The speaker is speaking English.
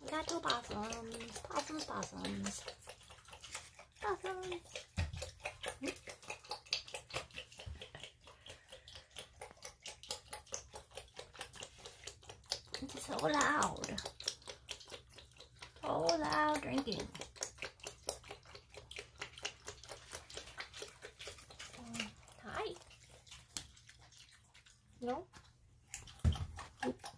We got two possums. Possums, possums. Possums. It's so loud. So loud drinking. Hi. No? Oop.